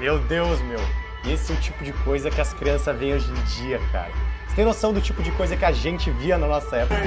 Meu Deus, meu. Esse é o tipo de coisa que as crianças veem hoje em dia, cara. Você tem noção do tipo de coisa que a gente via na nossa época?